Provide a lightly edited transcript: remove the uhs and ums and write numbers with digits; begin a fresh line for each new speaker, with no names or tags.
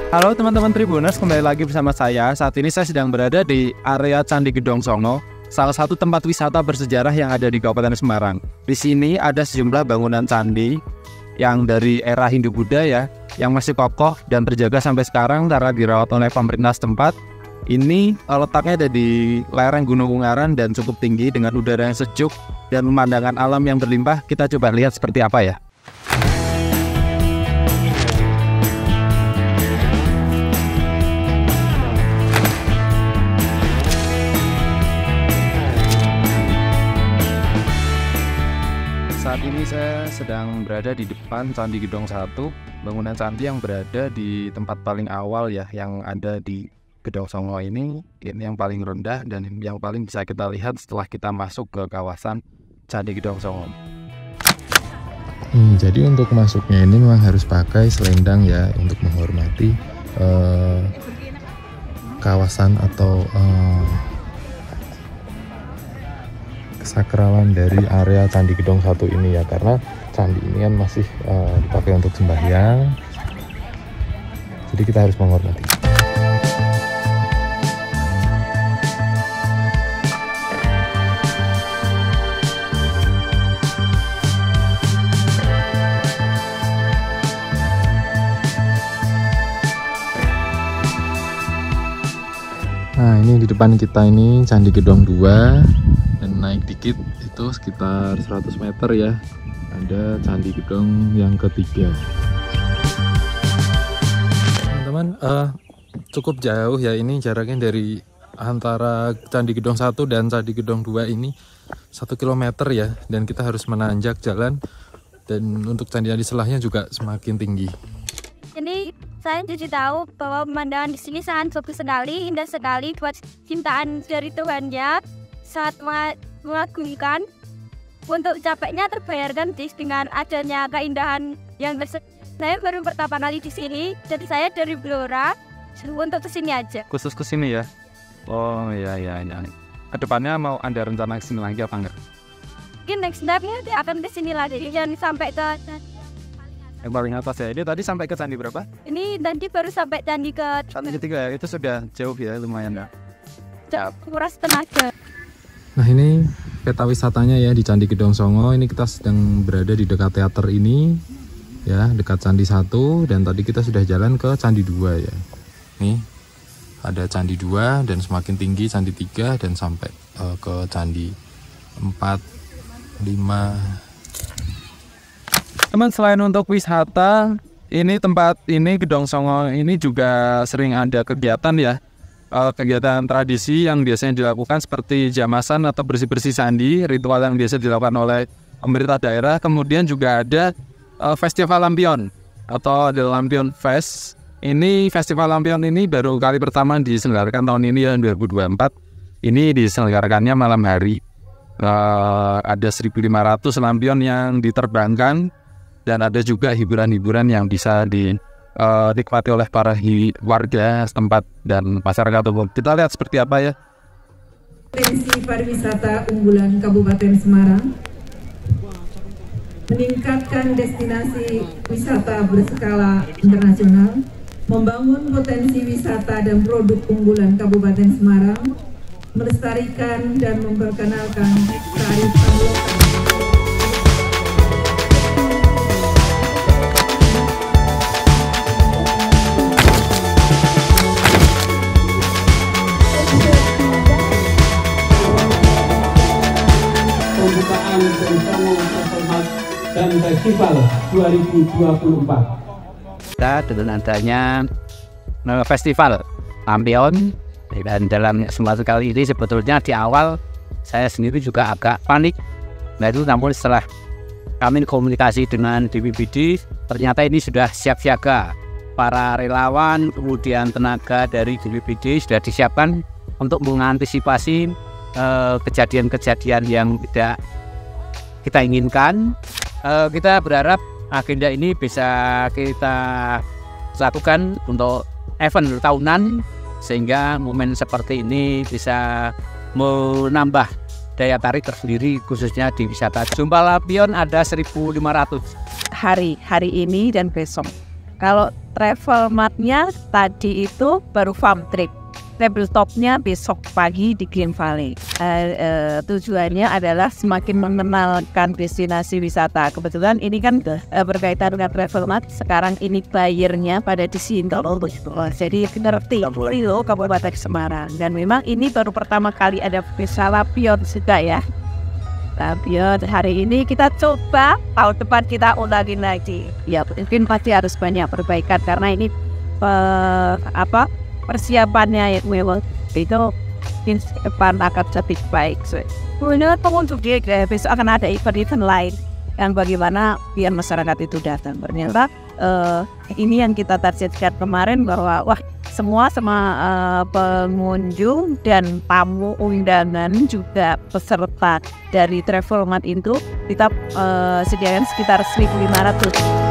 Halo teman-teman Tribuners, kembali lagi bersama saya. Saat ini saya sedang berada di area Candi Gedong Songo, salah satu tempat wisata bersejarah yang ada di Kabupaten Semarang. Di sini ada sejumlah bangunan candi yang dari era Hindu-Buddha ya, yang masih kokoh dan terjaga sampai sekarang karena dirawat oleh pemerintah setempat. Ini letaknya ada di lereng Gunung Ungaran dan cukup tinggi dengan udara yang sejuk dan pemandangan alam yang berlimpah. Kita coba lihat seperti apa ya. Saat ini saya sedang berada di depan Candi Gedong 1, bangunan candi yang berada di tempat paling awal ya, yang ada di Gedong Songo ini yang paling rendah dan yang paling bisa kita lihat setelah kita masuk ke kawasan Candi Gedong Songo.
Jadi untuk masuknya ini memang harus pakai selendang ya, untuk menghormati kawasan atau kesakralan dari area Candi Gedong 1 ini ya, karena candi ini kan masih dipakai untuk sembahyang, jadi kita harus menghormati. Nah, ini di depan kita ini Candi Gedong 2. Dan naik dikit itu sekitar 100 meter ya, ada Candi Gedong yang ketiga. Teman-teman, cukup jauh ya ini jaraknya dari antara Candi Gedong 1 dan Candi Gedong 2 ini 1 km ya, dan kita harus menanjak jalan, dan untuk candi-candi sebelahnya juga semakin tinggi.
Ini saya jadi tahu bahwa pemandangan di sini sangat bagus sekali, indah sekali, buat cintaan dari Tuhannya, sangat mengagumkan. Untuk capeknya terbayarkan dengan adanya keindahan yang saya baru pertama kali di sini, jadi saya dari Blora untuk kesini aja.
Khusus kesini ya? Oh iya. Kedepannya mau ada rencana kesini lagi apa enggak?
Mungkin next step-nya akan kesini lagi, dan sampai ke
yang paling atas ya. Ini tadi sampai ke candi berapa?
ini tadi baru sampai candi
ketiga ya. Itu sudah jauh ya, lumayan ya.
kuras tenaga.
Nah, ini peta wisatanya ya di Candi Gedong Songo. Ini kita sedang berada di dekat teater ini ya, dekat Candi 1, dan tadi kita sudah jalan ke Candi 2 ya. Nih ada Candi 2 dan semakin tinggi Candi 3 dan sampai ke Candi 4, 5.
Teman, selain untuk wisata, ini tempat ini Gedong Songo ini juga sering ada kegiatan ya. Kegiatan tradisi yang biasanya dilakukan seperti jamasan atau bersih-bersih candi, ritual yang biasa dilakukan oleh pemerintah daerah. Kemudian juga ada Festival Lampion atau The Lampion Fest. Ini Festival Lampion ini baru kali pertama diselenggarakan tahun ini ya, 2024. Ini diselenggarakannya malam hari. Ada 1.500 lampion yang diterbangkan, dan ada juga hiburan-hiburan yang bisa dinikmati oleh para warga setempat dan masyarakat umum. Kita lihat seperti apa ya.
Potensi pariwisata unggulan Kabupaten Semarang, meningkatkan destinasi wisata berskala internasional, membangun potensi wisata dan produk unggulan Kabupaten Semarang, melestarikan dan memperkenalkan kearifan lokal.
Pembukaan bersama Terhormat dan Festival 2024.
Dengan adanya Festival Lampion, dan dalam kesempatan kali ini sebetulnya di awal saya sendiri juga agak panik. Nah itu, namun setelah kami komunikasi dengan BPBD, ternyata ini sudah siap siaga. Para relawan kemudian tenaga dari BPBD sudah disiapkan untuk mengantisipasi kejadian-kejadian yang tidak kita inginkan. Kita berharap agenda ini bisa kita lakukan untuk event tahunan, sehingga momen seperti ini bisa menambah daya tarik tersendiri khususnya di wisata. Jumlah lampion ada 1.500
hari ini dan besok. Kalau travel mart-nya tadi itu baru farm trip. Tabletopnya besok pagi di Green Valley. Tujuannya adalah semakin mengenalkan destinasi wisata. Kebetulan ini kan berkaitan dengan travel mart. Sekarang ini bayarnya pada di sini. Jadi ngerti loh Kabupaten Semarang. Dan memang ini baru pertama kali ada Lampion juga ya. Lampion hari ini kita coba, tahun depan kita ulangin lagi. Ya mungkin pasti harus banyak perbaikan karena ini persiapannya ya memang itu depan akan lebih baik. Menurut pengunjung dia besok akan ada event-event lain yang bagaimana biar masyarakat itu datang. Ternyata ini yang kita targetkan kemarin bahwa wah semua pengunjung dan tamu undangan juga peserta dari travel mart itu kita sediakan sekitar 1.500.